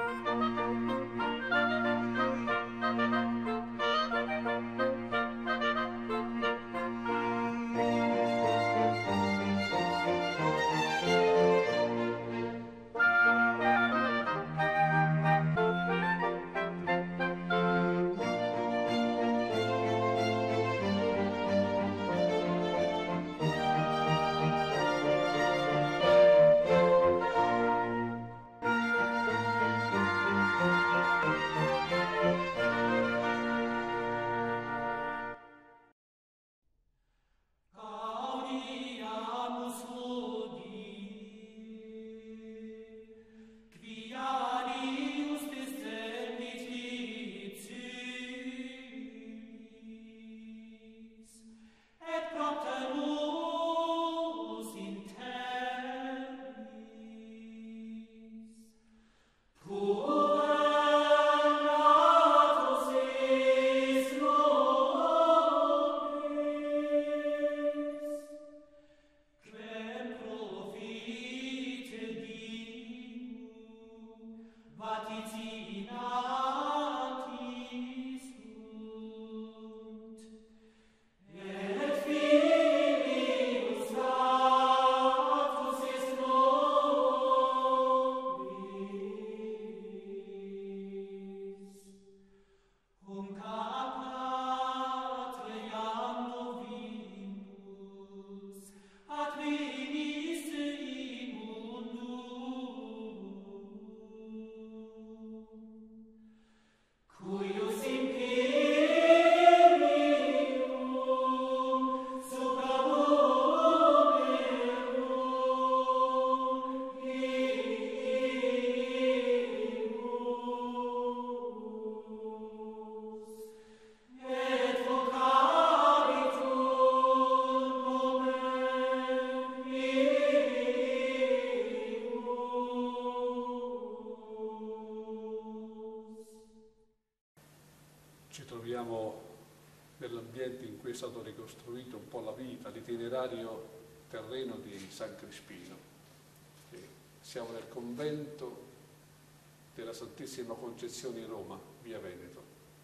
Ci troviamo nell'ambiente in cui è stato ricostruito un po' la vita, l'itinerario terreno di San Crispino. Siamo nel convento della Santissima Concezione in Roma, via Veneto,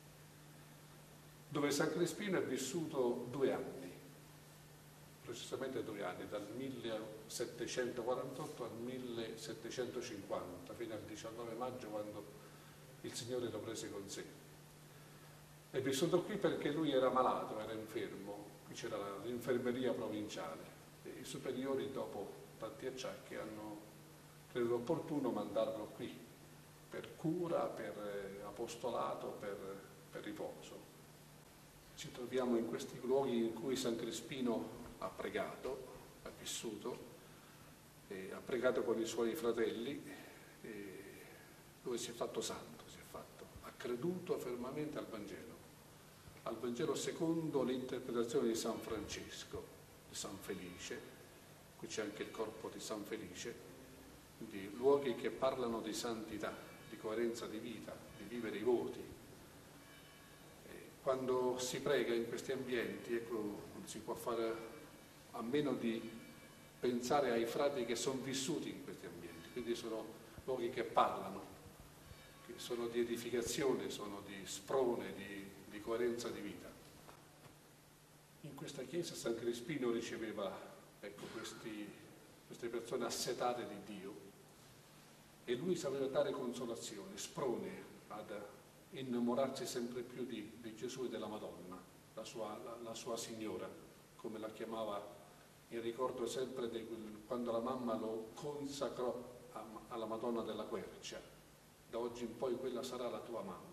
dove San Crispino è vissuto 2 anni, precisamente 2 anni, dal 1748 al 1750, fino al 19 maggio, quando il Signore lo prese con sé. È vissuto qui perché lui era malato, era infermo, qui c'era l'infermeria provinciale e i superiori, dopo tanti acciacchi, hanno creduto opportuno mandarlo qui per cura, per apostolato, per riposo. Ci troviamo in questi luoghi in cui San Crispino ha pregato, ha vissuto, ha pregato con i suoi fratelli, dove si è fatto santo, ha creduto fermamente al Vangelo secondo l'interpretazione di San Francesco, di San Felice. Qui c'è anche il corpo di San Felice, di luoghi che parlano di santità, di coerenza di vita, di vivere i voti. Quando si prega in questi ambienti, ecco, non si può fare a meno di pensare ai frati che sono vissuti in questi ambienti, quindi sono luoghi che parlano, che sono di edificazione, sono di sprone, di coerenza di vita. In questa chiesa San Crispino riceveva, ecco, queste persone assetate di Dio, e lui sapeva dare consolazione, sprone ad innamorarsi sempre più di Gesù e della Madonna, la sua signora, come la chiamava in ricordo sempre di quando la mamma lo consacrò alla Madonna della Quercia. Da oggi in poi quella sarà la tua mamma.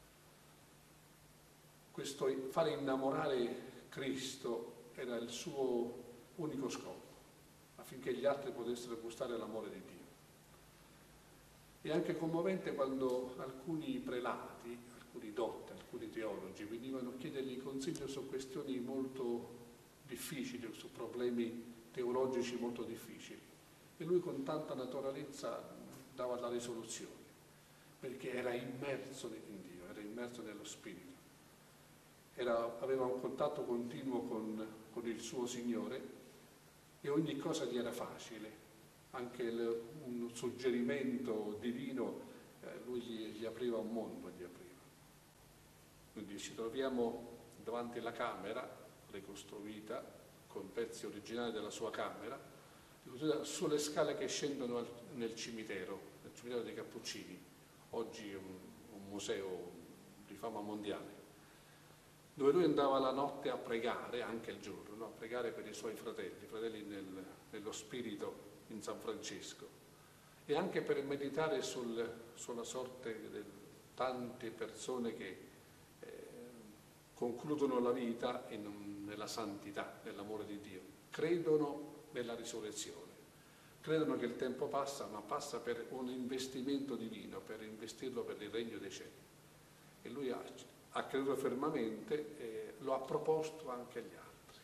Questo fare innamorare Cristo era il suo unico scopo, affinché gli altri potessero gustare l'amore di Dio. E anche commovente quando alcuni prelati, alcuni dotti, alcuni teologi venivano a chiedergli consiglio su questioni molto difficili, su problemi teologici molto difficili. E lui con tanta naturalezza dava la risoluzione, perché era immerso in Dio, era immerso nello Spirito. Aveva un contatto continuo con il suo Signore e ogni cosa gli era facile, anche un suggerimento divino lui gli apriva un mondo, gli apriva. Quindi ci troviamo davanti alla camera ricostruita con pezzi originali della sua camera, sulle scale che scendono nel cimitero dei Cappuccini, oggi un museo di fama mondiale, dove lui andava la notte a pregare, anche il giorno, no? A pregare per i suoi fratelli nello spirito in San Francesco, e anche per meditare sulla sorte di tante persone che concludono la vita nella santità, nell'amore di Dio, credono nella risurrezione, credono che il tempo passa, ma passa per un investimento divino, per investirlo per il regno dei cieli. E lui ha creduto fermamente e lo ha proposto anche agli altri.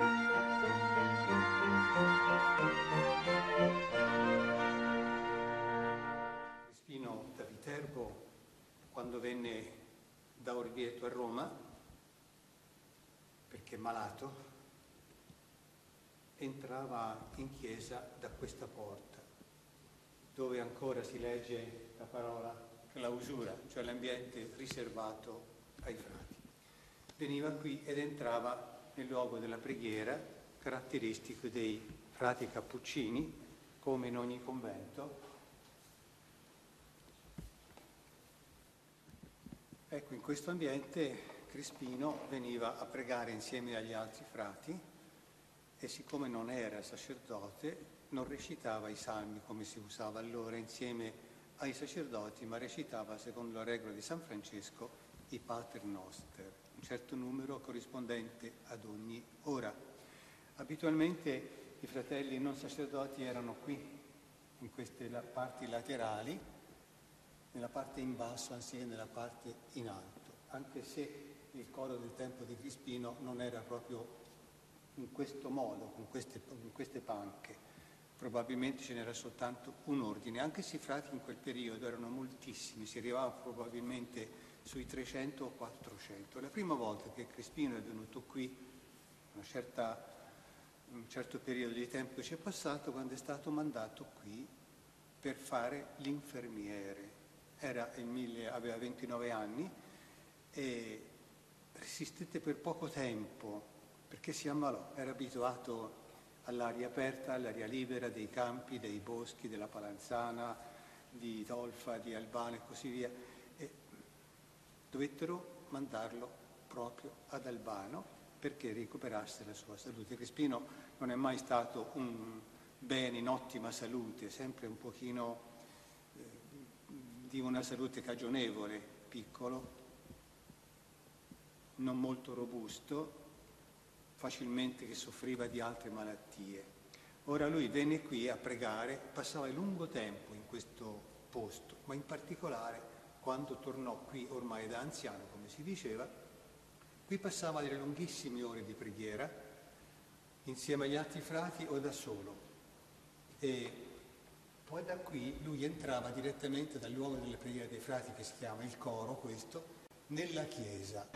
Crispino da Viterbo, quando venne da Orvieto a Roma, perché malato, entrava in chiesa da questa porta, dove ancora si legge la parola clausura, cioè l'ambiente riservato ai frati. Veniva qui ed entrava nel luogo della preghiera, caratteristico dei frati cappuccini, come in ogni convento. Ecco, in questo ambiente Crispino veniva a pregare insieme agli altri frati e siccome non era sacerdote non recitava i salmi come si usava allora insieme ai sacerdoti, ma recitava secondo la regola di San Francesco i Pater Noster, un certo numero corrispondente ad ogni ora. Abitualmente i fratelli non sacerdoti erano qui, in queste parti laterali, nella parte in basso anziché nella parte in alto, anche se il coro del tempo di Crispino non era proprio in questo modo, con queste panche. Probabilmente ce n'era soltanto un ordine, anche se i frati in quel periodo erano moltissimi, si arrivava probabilmente sui 300 o 400. La prima volta che Crispino è venuto qui, un certo periodo di tempo che ci è passato, quando è stato mandato qui per fare l'infermiere. Aveva 29 anni e resistette per poco tempo perché si ammalò, era abituato all'aria aperta, all'aria libera dei campi, dei boschi, della Palanzana, di Tolfa, di Albano e così via, e dovettero mandarlo proprio ad Albano perché recuperasse la sua salute. Crispino non è mai stato un bene in ottima salute, sempre un pochino di una salute cagionevole, piccolo, non molto robusto, facilmente che soffriva di altre malattie. Ora lui venne qui a pregare, passava lungo tempo in questo posto, ma in particolare quando tornò qui ormai da anziano, come si diceva, qui passava delle lunghissime ore di preghiera insieme agli altri frati o da solo. E poi da qui lui entrava direttamente dal luogo delle preghiere dei frati, che si chiama il coro, questo, nella chiesa.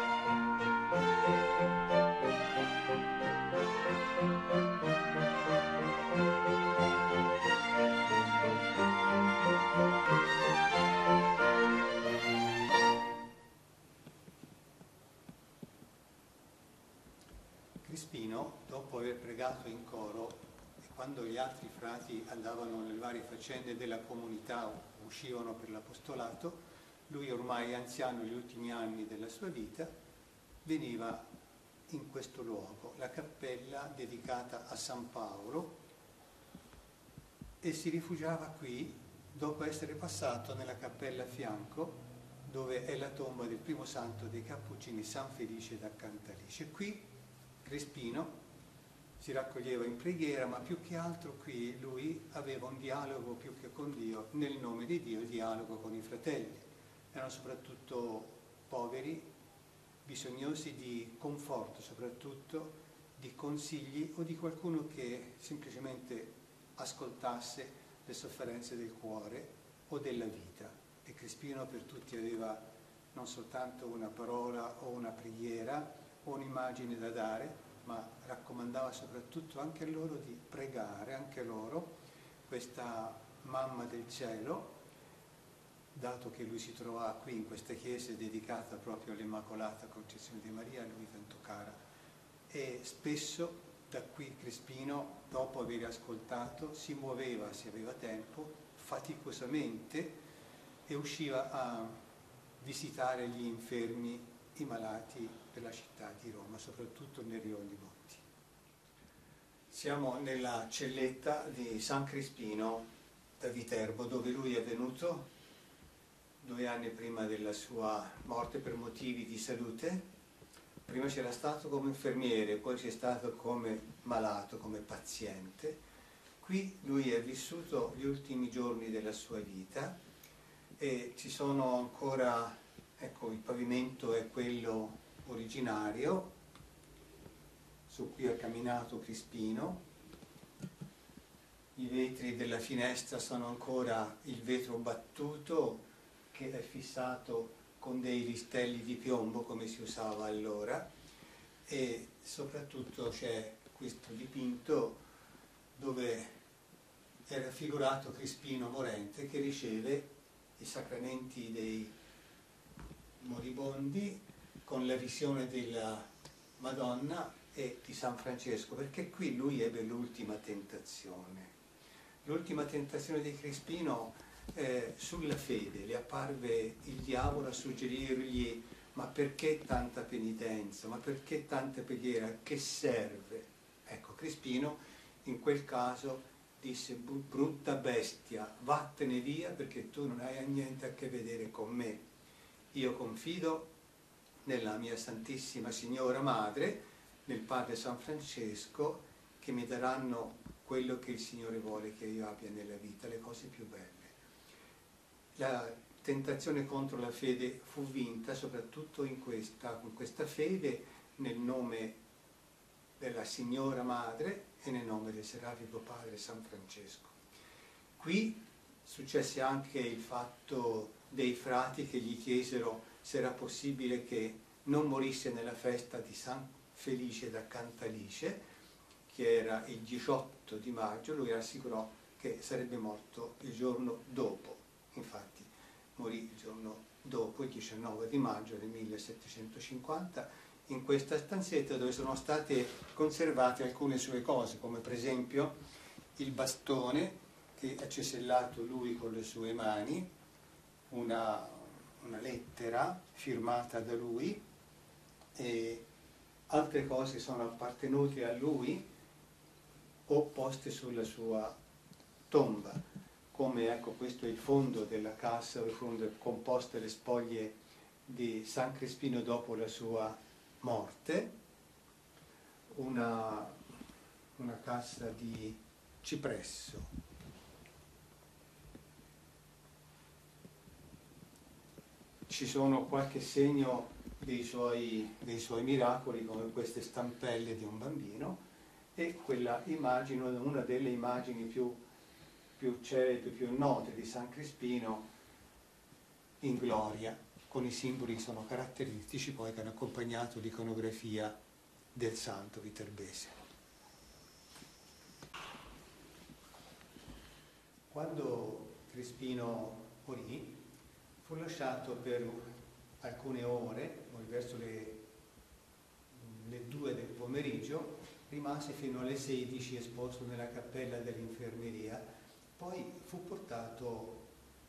Crispino, dopo aver pregato in coro, e quando gli altri frati andavano nelle varie faccende della comunità o uscivano per l'apostolato, lui ormai anziano negli ultimi anni della sua vita, veniva in questo luogo, la cappella dedicata a San Paolo, e si rifugiava qui dopo essere passato nella cappella a fianco, dove è la tomba del primo santo dei Cappuccini, San Felice da Cantalice. Qui Crispino si raccoglieva in preghiera, ma più che altro qui lui aveva un dialogo più che con Dio, nel nome di Dio, dialogo con i fratelli. Erano soprattutto poveri, bisognosi di conforto, soprattutto di consigli o di qualcuno che semplicemente ascoltasse le sofferenze del cuore o della vita. E Crispino per tutti aveva non soltanto una parola o una preghiera o un'immagine da dare, ma raccomandava soprattutto anche a loro di pregare, anche loro, questa mamma del cielo, dato che lui si trovava qui in questa chiesa dedicata proprio all'Immacolata Concezione di Maria, a lui tanto cara, e spesso da qui Crespino, dopo aver ascoltato, si muoveva, se aveva tempo, faticosamente, e usciva a visitare gli infermi, i malati per la città di Roma, soprattutto nel Rione di Botti. Siamo nella celletta di San Crespino da Viterbo, dove lui è venuto 2 anni prima della sua morte per motivi di salute. Prima c'era stato come infermiere, poi c'è stato come malato, come paziente. Qui lui è vissuto gli ultimi giorni della sua vita e ci sono ancora, ecco, il pavimento è quello originario su cui ha camminato Crespino. I vetri della finestra sono ancora il vetro battuto che è fissato con dei listelli di piombo come si usava allora, e soprattutto c'è questo dipinto dove è raffigurato Crespino morente che riceve i sacramenti dei moribondi con la visione della Madonna e di San Francesco, perché qui lui ebbe l'ultima tentazione. L'ultima tentazione di Crespino sulla fede, le apparve il diavolo a suggerirgli: ma perché tanta penitenza, ma perché tanta preghiera, che serve? Ecco, Crespino in quel caso disse: brutta bestia, vattene via perché tu non hai niente a che vedere con me, io confido nella mia Santissima Signora Madre, nel Padre San Francesco, che mi daranno quello che il Signore vuole che io abbia nella vita, le cose più belle. La tentazione contro la fede fu vinta soprattutto con questa fede nel nome della Signora Madre e nel nome del Serafico Padre San Francesco. Qui successe anche il fatto dei frati che gli chiesero se era possibile che non morisse nella festa di San Felice da Cantalice, che era il 18 di maggio, lui assicurò che sarebbe morto il giorno dopo. Infatti morì il giorno dopo, il 19 di maggio del 1750, in questa stanzetta dove sono state conservate alcune sue cose, come per esempio il bastone che ha cesellato lui con le sue mani, una lettera firmata da lui, e altre cose sono appartenute a lui o poste sulla sua tomba, come ecco questo è il fondo della cassa, il fondo composto delle spoglie di San Crespino dopo la sua morte, una cassa di cipresso. Ci sono qualche segno dei suoi miracoli, come queste stampelle di un bambino, e quella immagine, una delle immagini più celebri, più note di San Crespino in gloria, con i simboli che sono caratteristici poi che hanno accompagnato l'iconografia del santo viterbese. Quando Crespino morì, fu lasciato per alcune ore, verso le 2 del pomeriggio, rimase fino alle 16 esposto nella cappella dell'infermeria. Poi fu portato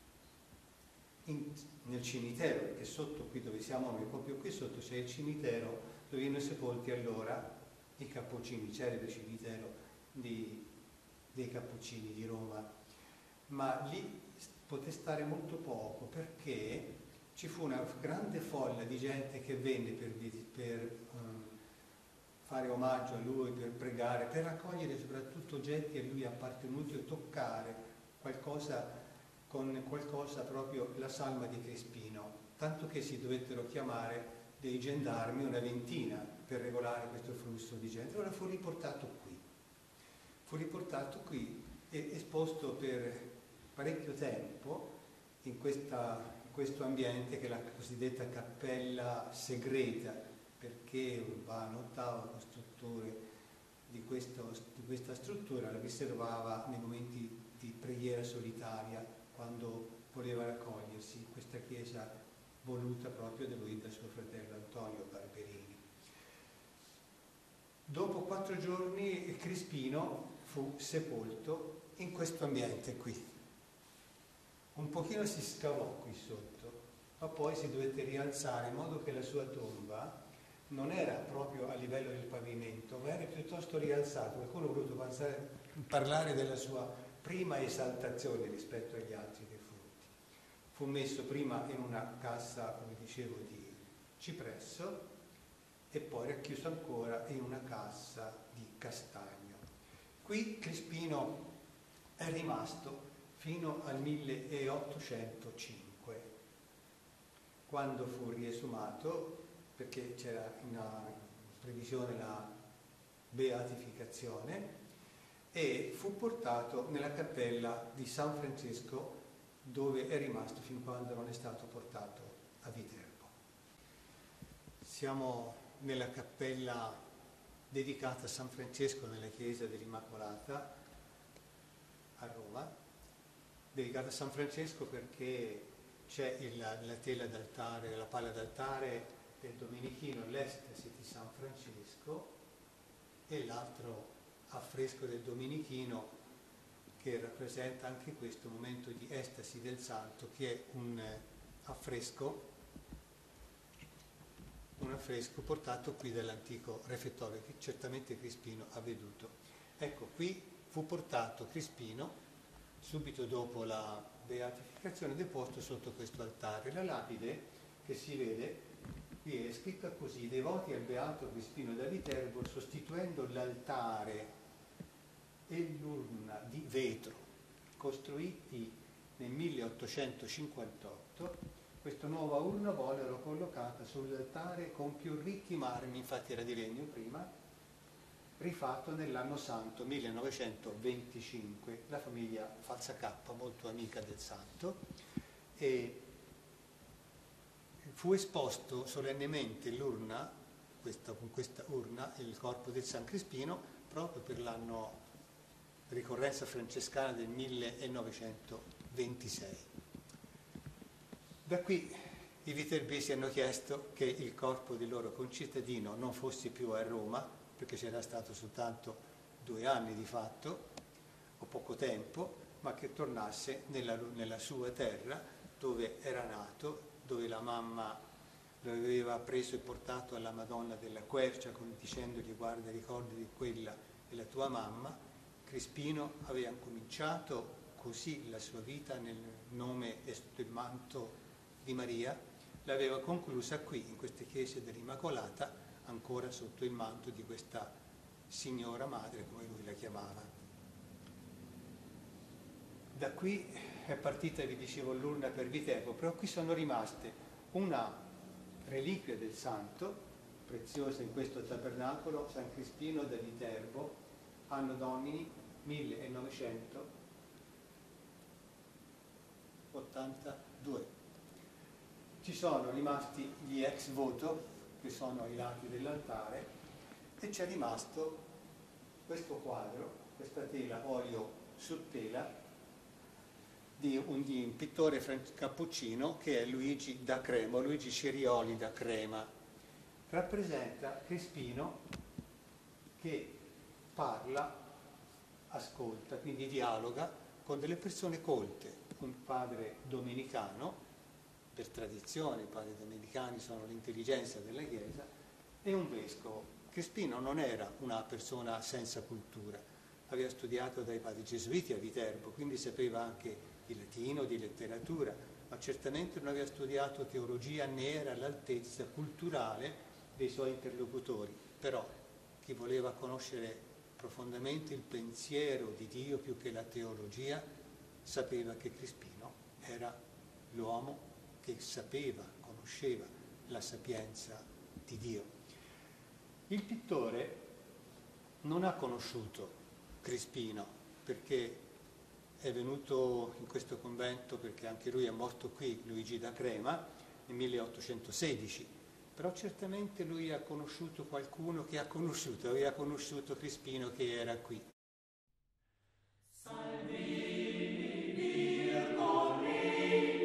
nel cimitero, perché sotto qui dove siamo noi, proprio qui sotto c'è il cimitero dove vennero sepolti allora i Cappuccini, celebre cimitero dei Cappuccini di Roma. Ma lì poté stare molto poco perché ci fu una grande folla di gente che venne per fare omaggio a lui, per pregare, per raccogliere soprattutto oggetti a lui appartenuti o toccare qualcosa proprio la salma di Crespino, tanto che si dovettero chiamare dei gendarmi, una ventina, per regolare questo flusso di gente. Allora fu riportato qui e esposto per parecchio tempo in questo ambiente che è la cosiddetta cappella segreta, perché Urbano VIII, costruttore di questa struttura, la riservava nei momenti di preghiera solitaria, quando voleva raccogliersi in questa chiesa voluta proprio da lui, da suo fratello Antonio Barberini. Dopo 4 giorni Crispino fu sepolto in questo ambiente qui. Un pochino si scavò qui sotto, ma poi si dovette rialzare in modo che la sua tomba non era proprio a livello del pavimento, ma era piuttosto rialzato. Qualcuno ha voluto parlare della sua prima esaltazione rispetto agli altri defunti. Fu messo prima in una cassa, come dicevo, di cipresso e poi racchiuso ancora in una cassa di castagno. Qui Crispino è rimasto fino al 1805, quando fu riesumato, perché c'era in previsione la beatificazione, e fu portato nella cappella di San Francesco, dove è rimasto fin quando non è stato portato a Viterbo. Siamo nella cappella dedicata a San Francesco nella chiesa dell'Immacolata a Roma, dedicata a San Francesco perché c'è la tela d'altare, la pala d'altare del Domenichino, l'Estasi di San Francesco, e l'altro affresco del Domenichino che rappresenta anche questo momento di estasi del santo, che è un affresco portato qui dall'antico refettorio che certamente Crispino ha veduto. Ecco, qui fu portato Crispino subito dopo la beatificazione, deposto sotto questo altare. La lapide che si vede qui è scritta così: devoti al beato Crispino da Viterbo, sostituendo l'altare e l'urna di vetro costruiti nel 1858. Questa nuova urna vennero collocata sull'altare con più ricchi marmi, infatti era di legno prima, rifatto nell'anno santo 1925, la famiglia Falsacappa, molto amica del santo, e fu esposto solennemente l'urna, con questa urna, il corpo del San Crispino, proprio per l'anno ricorrenza francescana del 1926. Da qui i viterbesi hanno chiesto che il corpo del loro concittadino non fosse più a Roma, perché c'era stato soltanto 2 anni di fatto, o poco tempo, ma che tornasse nella sua terra dove era nato, dove la mamma lo aveva preso e portato alla Madonna della Quercia, dicendogli: guarda, ricordi di quella è la tua mamma. Crispino aveva cominciato così la sua vita nel nome e sotto il manto di Maria, l'aveva conclusa qui, in queste chiese dell'Immacolata, ancora sotto il manto di questa signora madre, come lui la chiamava. Da qui è partita, vi dicevo, l'urna per Viterbo, però qui sono rimaste una reliquia del santo, preziosa in questo tabernacolo, San Crispino da Viterbo, anno domini 1982. Ci sono rimasti gli ex voto, che sono ai lati dell'altare, e c'è rimasto questo quadro, questa tela olio su tela di un pittore cappuccino che è Luigi da Crema, Luigi Cerioli da Crema. Rappresenta Crispino che parla, ascolta, quindi dialoga con delle persone colte, un padre domenicano, per tradizione i padri domenicani sono l'intelligenza della Chiesa, e un vescovo. Crispino non era una persona senza cultura, aveva studiato dai padri gesuiti a Viterbo, quindi sapeva anche di latino, di letteratura, ma certamente non aveva studiato teologia né era all'altezza culturale dei suoi interlocutori. Però chi voleva conoscere profondamente il pensiero di Dio più che la teologia sapeva che Crispino era l'uomo che sapeva, conosceva la sapienza di Dio. Il pittore non ha conosciuto Crispino perché è venuto in questo convento, perché anche lui è morto qui, Luigi da Crema, nel 1816, però certamente lui ha conosciuto qualcuno che aveva conosciuto Crispino che era qui. Salvini, Virgo,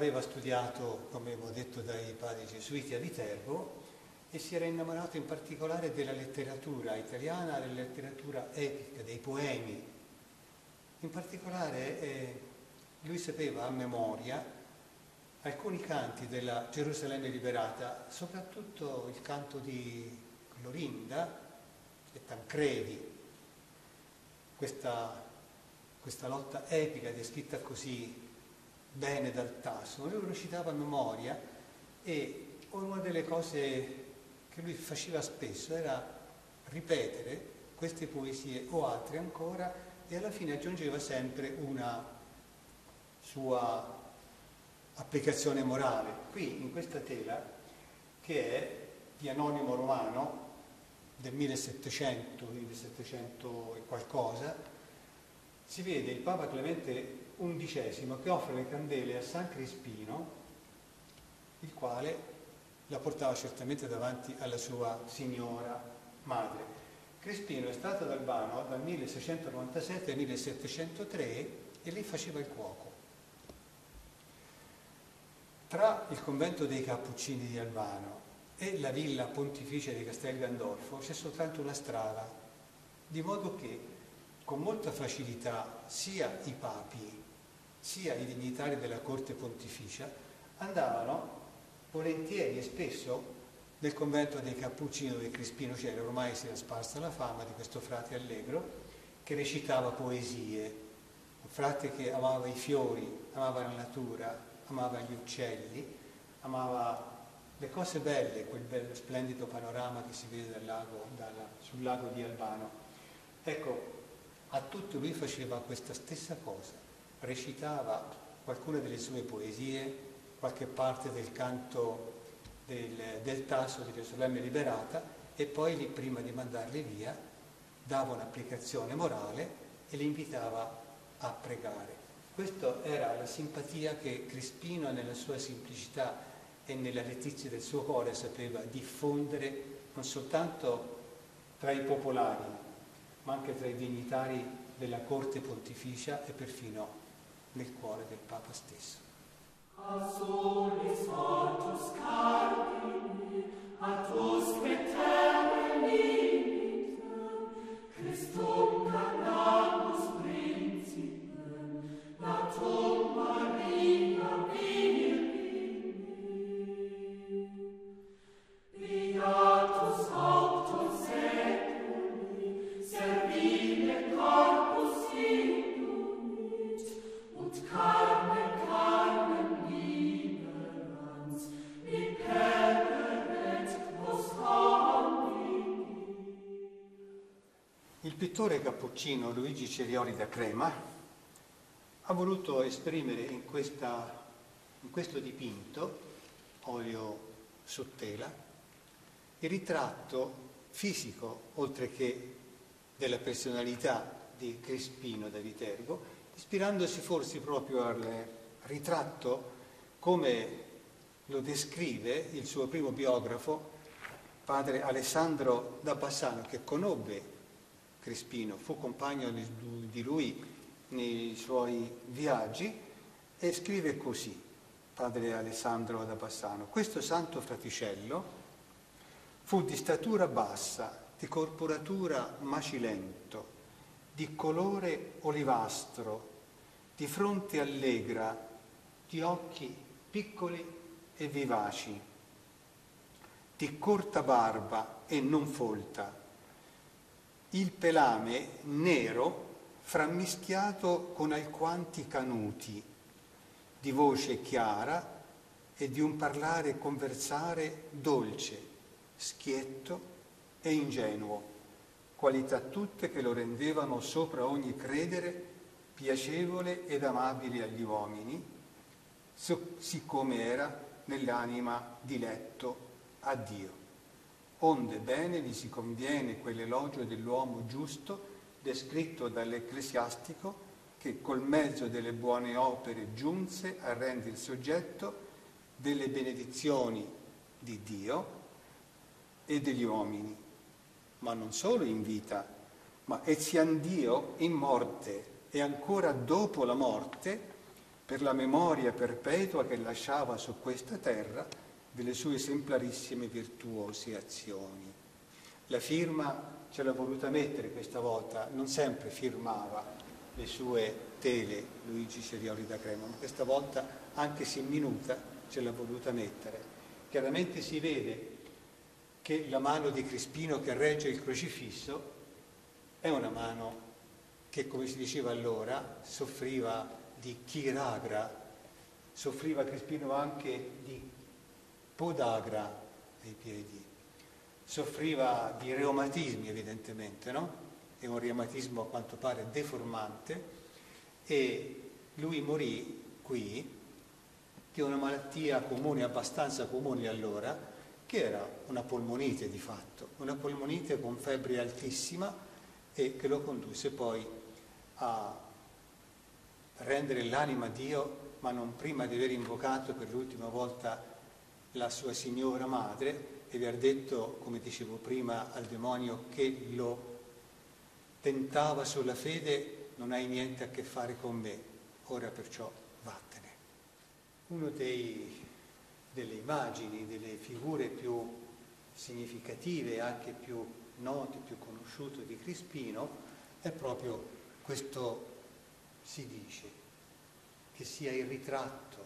aveva studiato, come avevo detto, dai padri gesuiti a Viterbo e si era innamorato in particolare della letteratura italiana, della letteratura epica, dei poemi. In particolare lui sapeva a memoria alcuni canti della Gerusalemme liberata, soprattutto il canto di Clorinda e Tancredi, questa lotta epica descritta così bene dal Tasso. Lui lo recitava a memoria e una delle cose che lui faceva spesso era ripetere queste poesie o altre ancora e alla fine aggiungeva sempre una sua applicazione morale. Qui in questa tela, che è di Anonimo Romano del 1700 e qualcosa, si vede il Papa Clemente XI che offre le candele a San Crispino, il quale la portava certamente davanti alla sua signora madre. Crispino è stato ad Albano dal 1697 al 1703 e lì faceva il cuoco. Tra il convento dei Cappuccini di Albano e la villa pontificia di Castel Gandolfo c'è soltanto una strada, di modo che con molta facilità sia i papi sia i dignitari della corte pontificia andavano volentieri e spesso nel convento dei Cappuccini dove Crispino c'era. Ormai si era sparsa la fama di questo frate allegro che recitava poesie, un frate che amava i fiori, amava la natura, amava gli uccelli, amava le cose belle, quel bello splendido panorama che si vede sul lago di Albano. Ecco, a tutto lui faceva questa stessa cosa, recitava qualcuna delle sue poesie, qualche parte del canto del Tasso di Gerusalemme liberata e poi lì, prima di mandarli via, dava un'applicazione morale e li invitava a pregare. Questa era la simpatia che Crispino nella sua semplicità e nella letizia del suo cuore sapeva diffondere non soltanto tra i popolari, ma anche tra i dignitari della corte pontificia e perfino nel cuore del Papa stesso. A solis hortus carmine, ad usque terre limitem, Christum canamus principem, natum Maria virgine. Beatus auctus seculi, servile corpus induit, ut carnem liberans, mi pereret vos ambiti. Il pittore cappuccino Luigi Cerioli da Crema ha voluto esprimere in questo dipinto, olio su tela, il ritratto fisico, oltre che della personalità di Crispino da Viterbo, ispirandosi forse proprio al ritratto come lo descrive il suo primo biografo, padre Alessandro da Bassano, che conobbe Crispino, fu compagno di lui nei suoi viaggi, e scrive così, padre Alessandro da Bassano: questo santo fraticello fu di statura bassa, di corporatura macilento, di colore olivastro, di fronte allegra, di occhi piccoli e vivaci, di corta barba e non folta, il pelame nero frammischiato con alquanti canuti, di voce chiara e di un parlare e conversare dolce, schietto e ingenuo, qualità tutte che lo rendevano sopra ogni credere piacevole ed amabile agli uomini, siccome era nell'anima diletto a Dio. Onde bene gli si conviene quell'elogio dell'uomo giusto descritto dall'ecclesiastico che col mezzo delle buone opere giunse a rendere il soggetto delle benedizioni di Dio e degli uomini, ma non solo in vita, ma etiam Dio in morte e ancora dopo la morte per la memoria perpetua che lasciava su questa terra delle sue esemplarissime virtuose azioni. La firma ce l'ha voluta mettere questa volta, non sempre firmava le sue tele Luigi Cerioli da Crema, ma questa volta, anche se in minuta, ce l'ha voluta mettere. Chiaramente si vede che la mano di Crispino che regge il crocifisso è una mano che, come si diceva allora, soffriva di chiragra, soffriva Crispino anche di podagra ai piedi, soffriva di reumatismi evidentemente, no? È un reumatismo a quanto pare deformante, e lui morì qui di una malattia comune, abbastanza comune allora, che era una polmonite di fatto, una polmonite con febbre altissima, e che lo condusse poi a rendere l'anima a Dio, ma non prima di aver invocato per l'ultima volta la sua signora madre e aver detto, come dicevo prima, al demonio che lo tentava sulla fede: non hai niente a che fare con me, ora perciò vattene. Uno delle immagini, delle figure più significative, anche più note, più conosciute di Crispino è proprio questo, si dice, che sia il ritratto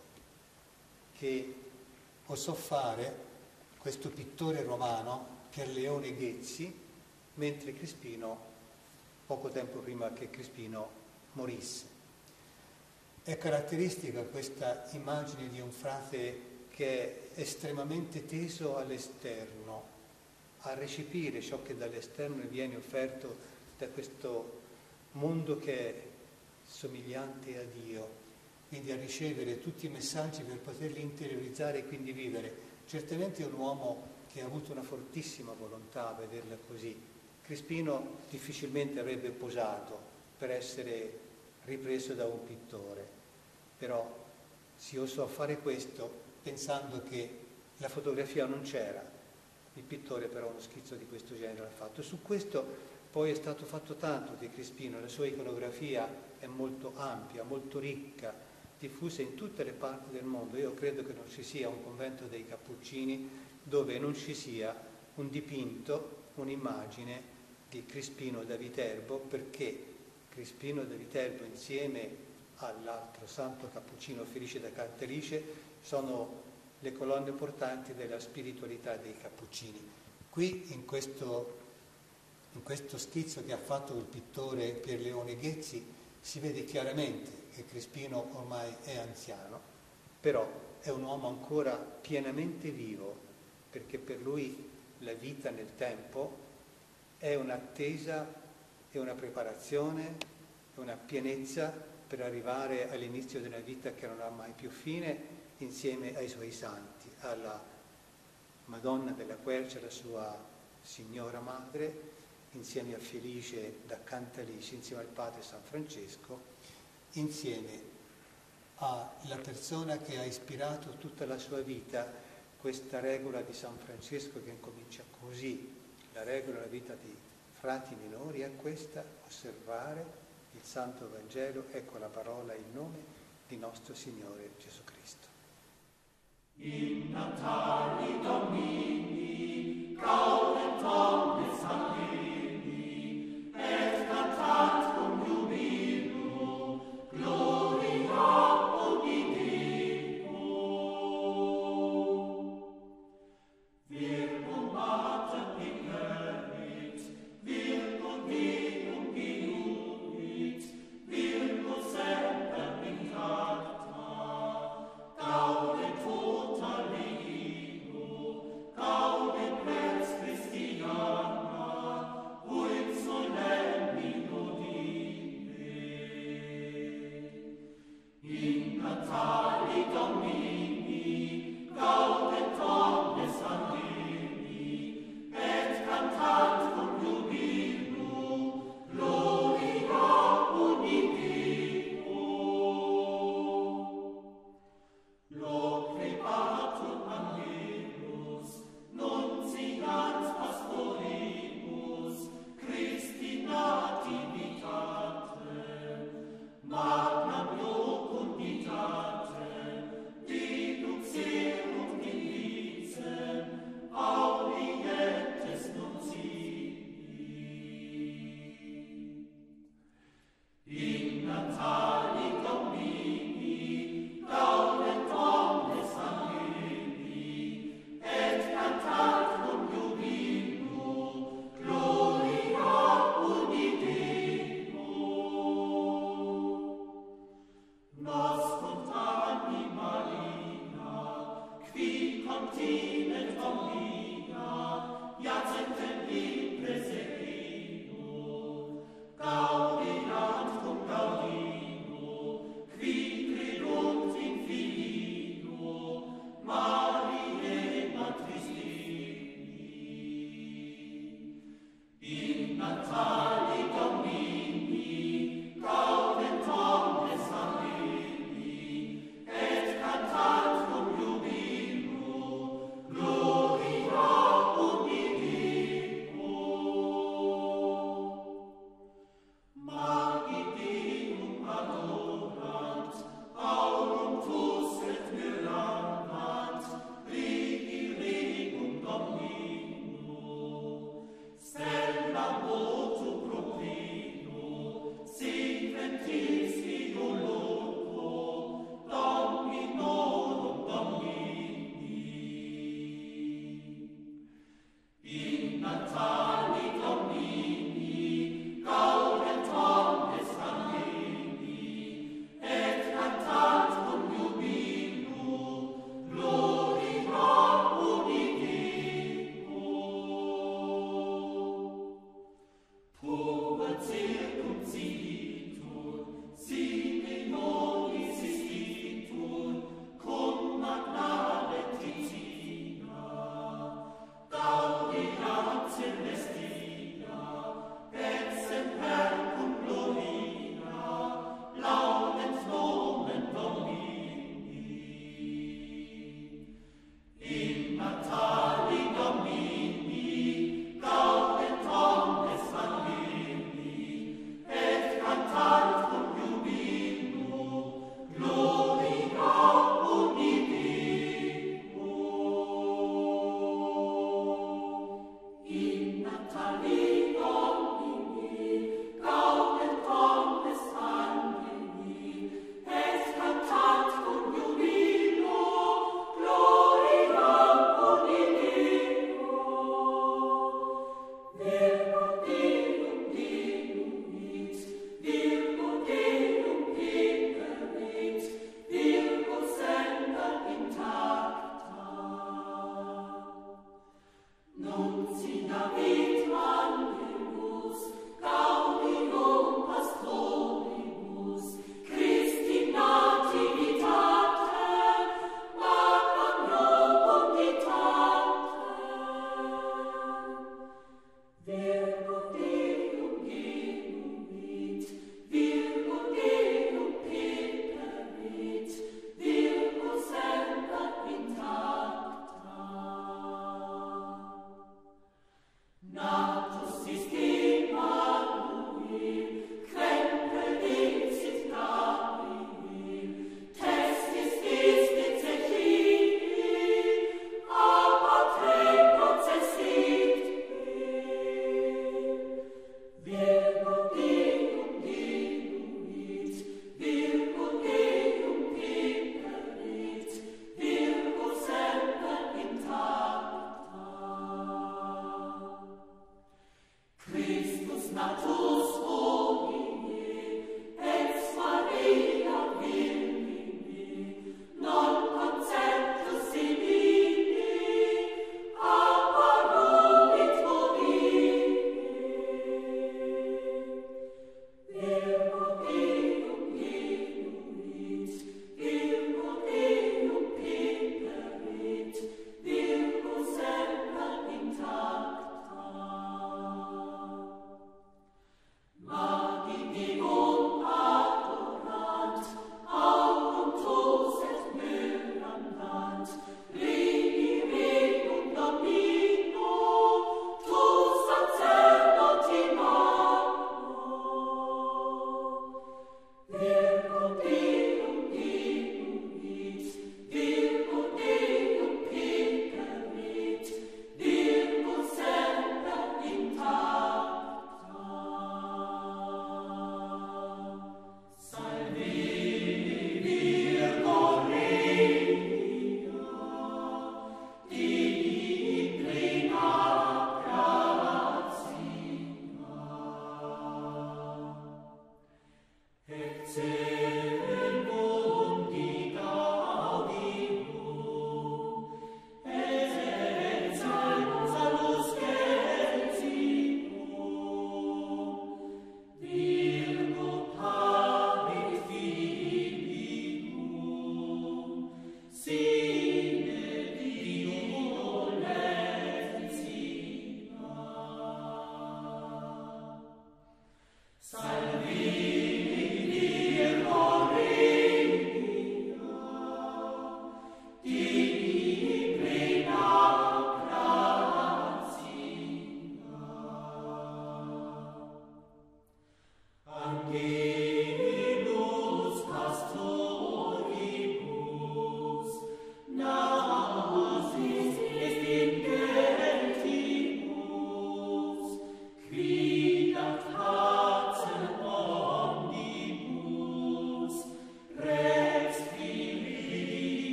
che osò fare questo pittore romano Pierleone Ghezzi, mentre Crispino, poco tempo prima che Crispino morisse. È caratteristica questa immagine di un frate che è estremamente teso all'esterno, a recepire ciò che dall'esterno viene offerto da questo mondo che è somigliante a Dio, quindi a ricevere tutti i messaggi per poterli interiorizzare e quindi vivere. Certamente è un uomo che ha avuto una fortissima volontà a vederla così. Crispino difficilmente avrebbe posato per essere ripreso da un pittore, però si osò fare questo pensando che la fotografia non c'era, il pittore però uno schizzo di questo genere l'ha fatto. Su questo poi è stato fatto tanto di Crispino, la sua iconografia è molto ampia, molto ricca, diffusa in tutte le parti del mondo. Io credo che non ci sia un convento dei Cappuccini dove non ci sia un dipinto, un'immagine di Crispino da Viterbo, perché Crispino da Viterbo insieme all'altro santo cappuccino Felice da Cantalice sono le colonne portanti della spiritualità dei Cappuccini. Qui in questo schizzo che ha fatto il pittore Pierleone Ghezzi si vede chiaramente che Crispino ormai è anziano, però è un uomo ancora pienamente vivo, perché per lui la vita nel tempo è un'attesa, è una preparazione, è una pienezza per arrivare all'inizio della vita che non ha mai più fine, insieme ai suoi santi, alla Madonna della Quercia, la sua signora madre, insieme a Felice da Cantalice, insieme al padre San Francesco, insieme alla persona che ha ispirato tutta la sua vita questa regola di San Francesco che incomincia così. La regola della vita dei frati minori è questa: osservare il Santo Vangelo, ecco la parola, il nome di nostro Signore Gesù Cristo. In Natali Domini, gaudet omnes Angeli, et cantat cum jubilo, gloria ubi Deo. Virgum mater picerit, virgum Deum iubit, virgum semper intacta, gaudet tota Leo, gaudet pres Christiana,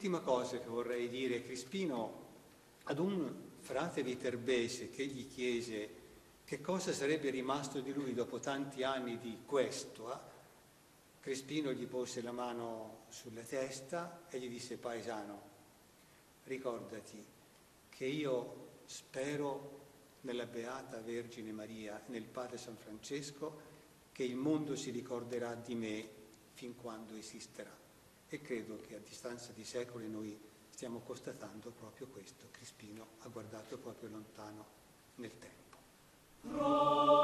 L'ultima cosa che vorrei dire, Crispino, ad un frate viterbese che gli chiese che cosa sarebbe rimasto di lui dopo tanti anni di questua, Crispino gli pose la mano sulla testa e gli disse: paesano, ricordati che io spero nella Beata Vergine Maria, nel Padre San Francesco, che il mondo si ricorderà di me fin quando esisterà. E credo che a distanza di secoli noi stiamo constatando proprio questo. Crispino ha guardato proprio lontano nel tempo.